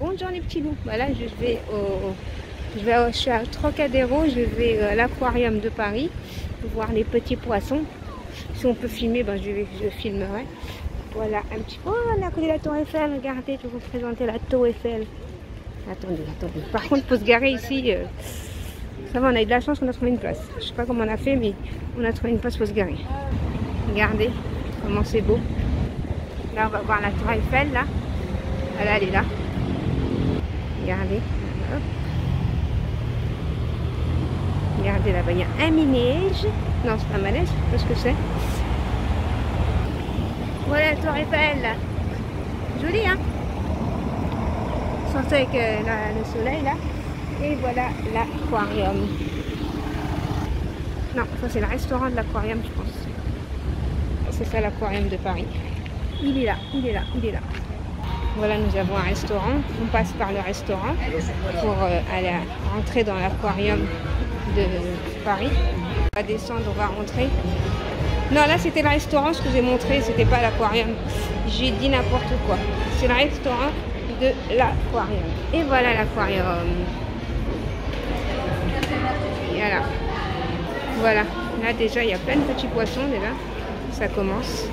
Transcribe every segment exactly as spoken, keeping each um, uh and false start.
Bonjour les petits loups. Voilà, je vais au, je vais au, je suis à Trocadéro, je vais à l'aquarium de Paris voir les petits poissons. Si on peut filmer, ben je, vais, je filmerai. Voilà un petit peu. Oh, là, à côté de la tour Eiffel, regardez, je vais vous présenter la tour Eiffel. Attendez, attendez. Par contre, il faut se garer ici. Euh, ça va, on a eu de la chance, on a trouvé une place. Je sais pas comment on a fait, mais on a trouvé une place pour se garer. Regardez comment c'est beau. Là, on va voir la tour Eiffel, là. Voilà, elle est là. Regardez. Hop. Regardez là-bas, il y a un manège. Non, c'est pas un manège, je sais pas ce que c'est. Voilà la tour Eiffel. Jolie, hein? Sortez avec euh, la, le soleil, là. Et voilà l'aquarium. Non, ça c'est le restaurant de l'aquarium, je pense. C'est ça l'aquarium de Paris. Il est là, il est là, il est là. Voilà, nous avons un restaurant. On passe par le restaurant pour euh, aller rentrer dans l'aquarium de Paris. On va descendre, on va rentrer. Non, là c'était le restaurant, ce que j'ai montré, c'était pas l'aquarium. J'ai dit n'importe quoi. C'est le restaurant de l'aquarium. Et voilà l'aquarium. Voilà. Voilà. Là déjà, il y a plein de petits poissons déjà. Ça commence.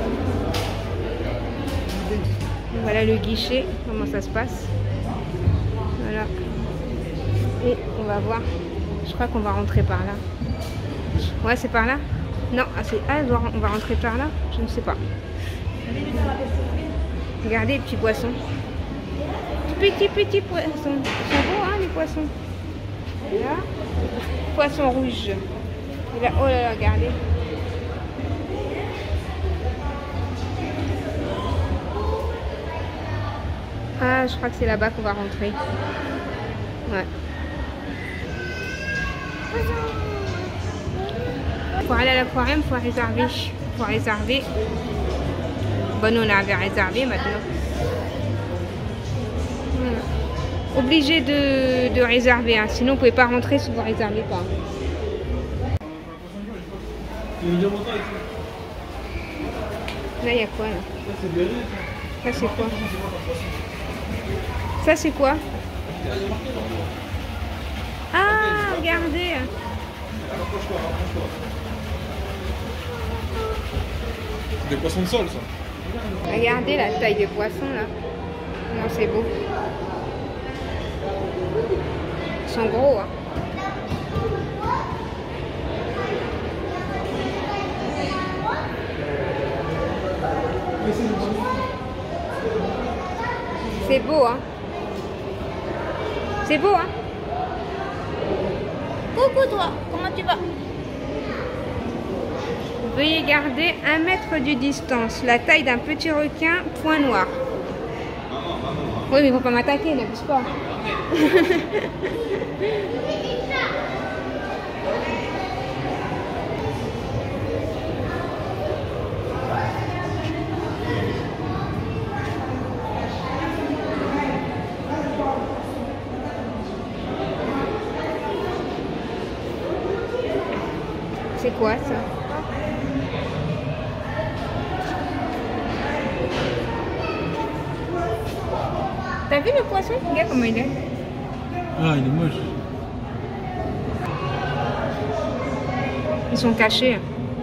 Voilà le guichet, comment ça se passe. Voilà. Et on va voir. Je crois qu'on va rentrer par là. Ouais, c'est par là? Non, ah, ah, on va rentrer par là? Je ne sais pas. Regardez les petits poissons. Petits, petits poissons. Ils sont beaux, hein, les poissons. Là. Poisson rouge. Et là, oh là là, regardez. Ah, je crois que c'est là-bas qu'on va rentrer. Ouais. Pour aller à l'aquarium, il faut réserver. Il faut réserver. Bon, on avait réservé maintenant. Voilà. Obligé de, de réserver, hein. Sinon vous ne pouvez pas rentrer si vous ne réservez pas. Là, il y a quoi là? Ça, c'est quoi? Ça, c'est quoi? Ah, regardez! Des poissons de sol, ça. Regardez la taille des poissons, là. Non, c'est beau. Ils sont gros, hein. C'est beau, hein. C'est beau, hein. Coucou toi, comment tu vas? Veuillez garder un mètre de distance, la taille d'un petit requin, point noir. Oui, mais ils vont pas m'attaquer, n'abuse pas. C'est quoi ça? T'as vu le poisson? Regarde comment il est. Ah, il est moche. Ils sont cachés.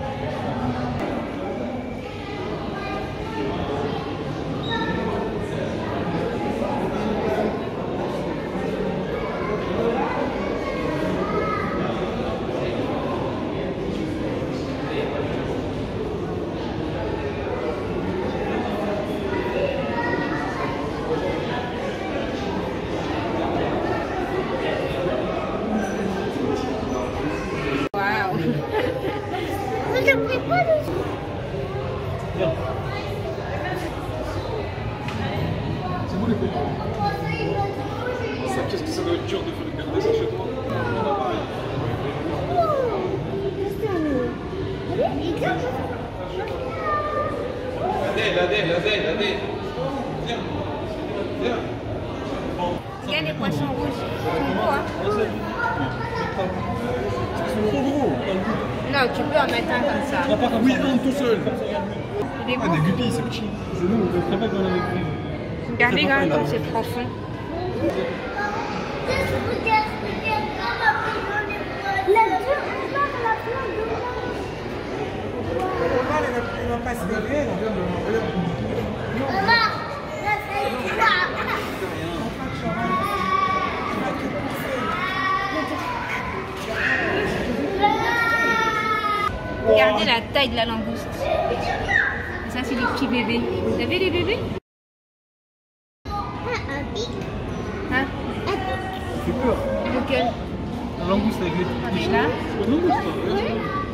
C'est beau les copains. Qu'est-ce que ça doit être dur de faire garder ça chez toi? Adèle, Adèle, Adèle, Adèle. Viens. Viens. Il y a les poissons rouges. Ils sont beaux, hein. Ils sont trop gros. Non, tu peux en mettre un comme ça. Ah, oui, un tout seul. Il est beau. Ah, des guppies, c'est petit. C'est nous, on peut très bien dans la maison. Regardez quand même comme c'est profond. Regardez la taille de la langouste. Et ça, c'est les petits bébés. Vous avez les bébés? Hein? Ça fait peur. Lequel? La langouste avec les On petits est là. cheveux. La langouste, hein.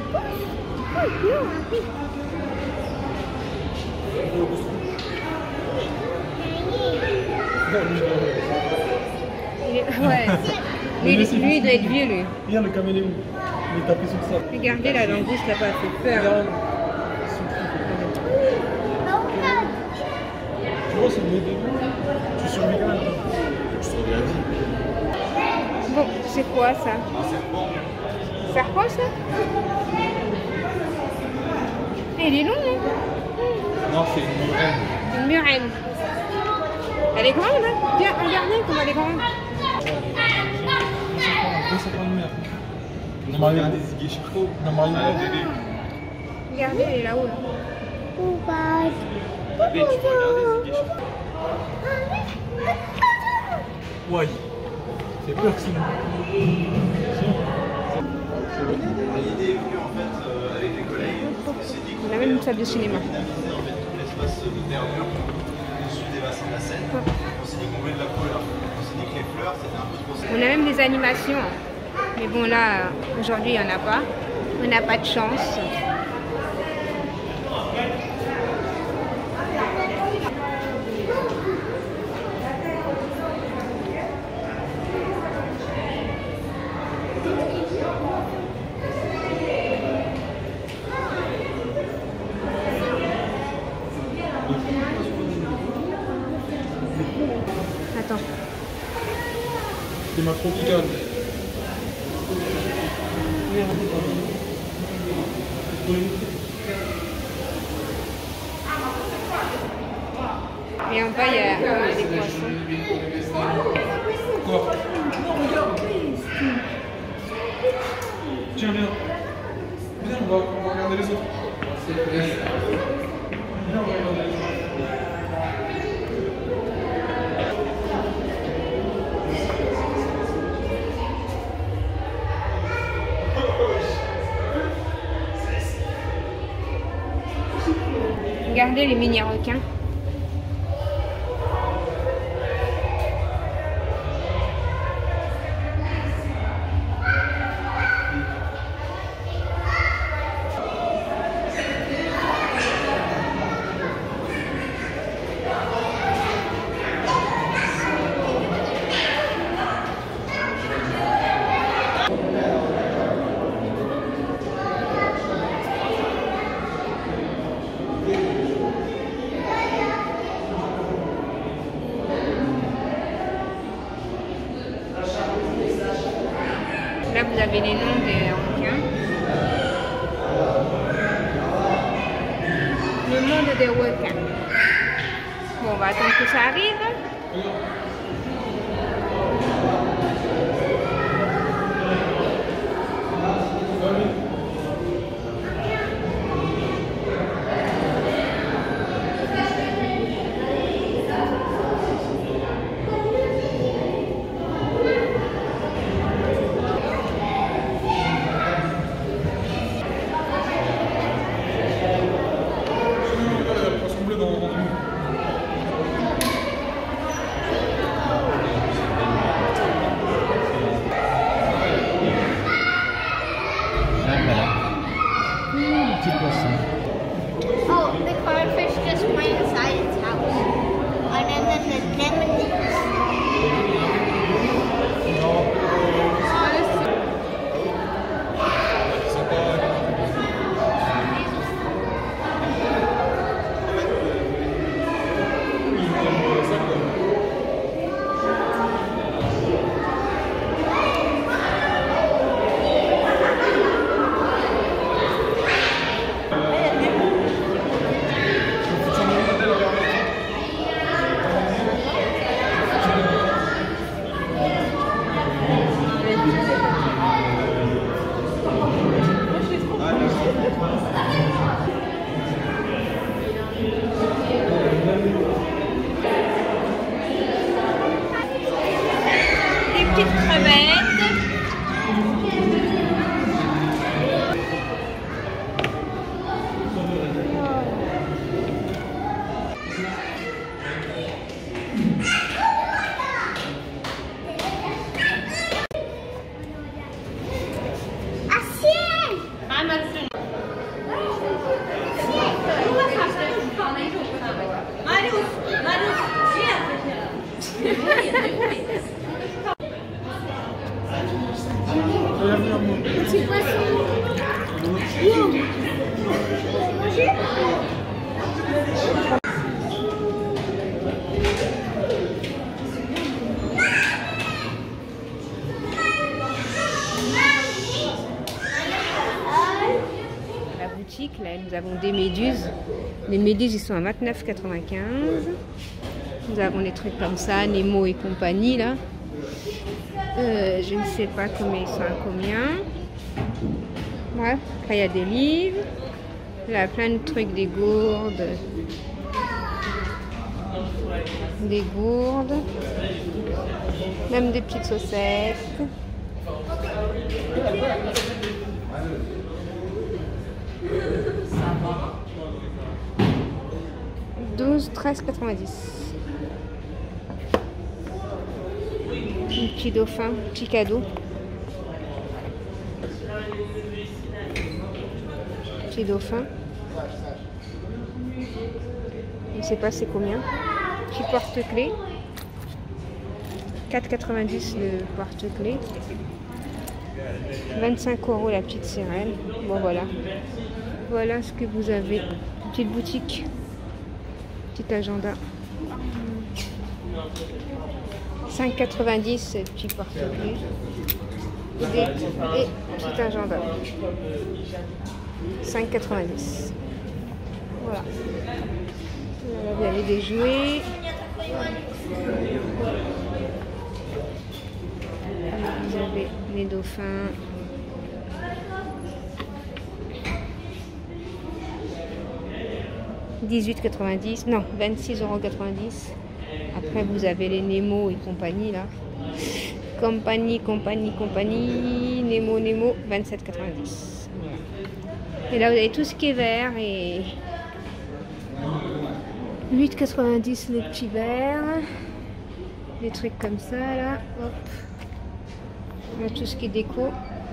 Il est... Ouais. Lui, lui, lui, il doit être vieux, lui. Regarde le caméléon. Il est tapé sur ça. Regardez la langouste là-bas, elle fait peur. Regarde. Tu vois, c'est le bébé. Tu survis quand même. Tu survis la vie. Bon, c'est quoi ça? Serpent, ça? Il est long, hein? Non, c'est une murène. Une murène. Elle est grande, hein? Viens, regardez comme elle est grande. Regardez, elle est là-haut. Là. Bébé, tu peux regarder ces guichets. Ouais. C'est peur que c'est. L'idée est venue en fait euh, avec les collègues. On s'est dit qu'on On a même une salle de cinéma. dynamiser en fait tout l'espace de verdure au-dessus des bassins de la Seine. On s'est dit qu'on voulait de la couleur. On s'est dit que les fleurs c'était un peu trop. On a même des animations. Mais bon là, aujourd'hui il n'y en a pas. On n'a pas de chance. Attends. C'est ma tropicale. Et en bas il y a des poissons. Quoi? Regarde. Tiens, viens. Viens, on va, on va regarder les autres. Viens, on va regarder les autres. Regardez les mini-requins. Là, vous avez les noms des requins. Le monde des requins. Bon, on va attendre que ça arrive. Petit poisson. La boutique, là, nous avons des méduses. Les méduses, ils sont à vingt-neuf quatre-vingt-quinze. Nous avons des trucs comme ça, Nemo et compagnie, là. Euh, je ne sais pas combien ils sont à combien. Ouais. Après, il y a des livres. Là, plein de trucs, des gourdes. Des gourdes. Même des petites saucettes. douze, treize, quatre-vingt-dix. Un petit dauphin, petit cadeau. Petit dauphin. Je ne sais pas c'est combien. Petit porte-clés. quatre quatre-vingt-dix le porte-clés. vingt-cinq euros la petite sirène. Bon voilà. Voilà ce que vous avez. Petite boutique. Petit agenda. cinq quatre-vingt-dix le petit porte-clés. Et, et petit agenda. cinq quatre-vingt-dix. Voilà. Vous avez des jouets. Vous avez les dauphins. dix-huit quatre-vingt-dix. Non, vingt-six euros quatre-vingt-dix. Après, vous avez les Nemo et compagnie, là. Compagnie, compagnie, compagnie. Nemo, Nemo, vingt-sept quatre-vingt-dix. Et là, vous avez tout ce qui est vert et huit quatre-vingt-dix les petits verres. Des trucs comme ça, là. Hop. On a tout ce qui est déco.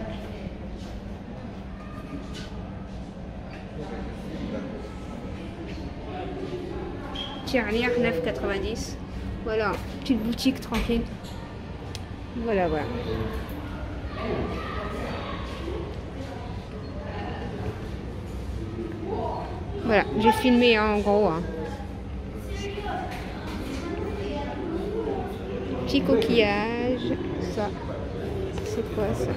Tirelire, neuf quatre-vingt-dix. Voilà, petite boutique tranquille. Voilà, voilà. Voilà, j'ai filmé hein, en gros. Hein. Petit coquillage. Ça, c'est quoi ça?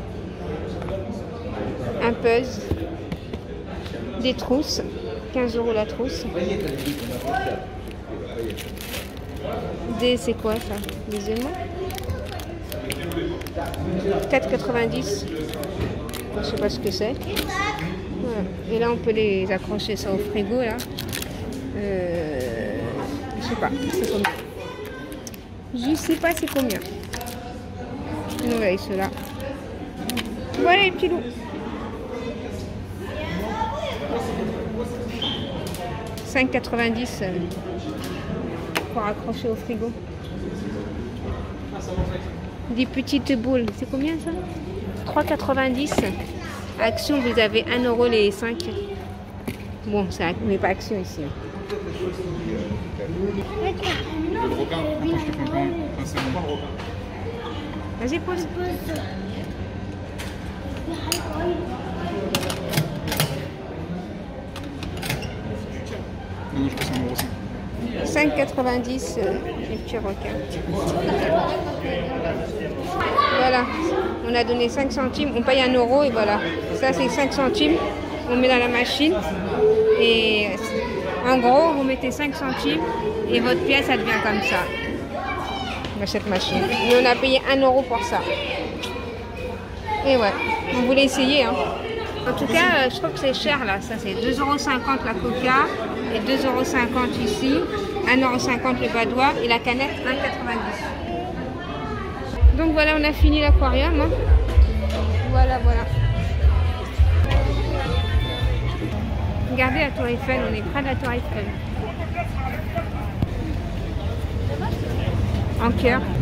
Un puzzle. Des trousses. quinze euros la trousse. Des, c'est quoi ça? Des aimants? quatre quatre-vingt-dix. Je sais pas ce que c'est. Voilà. Et là, on peut les accrocher ça au frigo, là. Euh, je sais pas, c'est combien. Je sais pas c'est combien. Nous, voilà, ceux-là. Voilà les petits loups. cinq quatre-vingt-dix euh, pour accrocher au frigo. Des petites boules. C'est combien ça? trois quatre-vingt-dix. Action, vous avez un euro les cinq. Bon, ça n'est pas action ici. Le requin, je te comprends. C'est bon, le requin. Vas-y, pose. Non, je passe un euro cinq. cinq quatre-vingt-dix euh, les petits requins. Voilà, on a donné cinq centimes, on paye un euro et voilà. Ça c'est cinq centimes, on met dans la machine et en gros vous mettez cinq centimes et votre pièce elle devient comme ça. Dans cette machine. Et on a payé un euro pour ça. Et ouais, on voulait essayer. Hein. En tout cas, je trouve que c'est cher là. Ça c'est deux euros cinquante la coca et deux euros cinquante ici. un euro cinquante le badois et la canette un euro quatre-vingt-dix. Donc voilà, on a fini l'aquarium. Hein. Voilà, voilà. Regardez la tour Eiffel, on est près de la tour Eiffel. En cœur.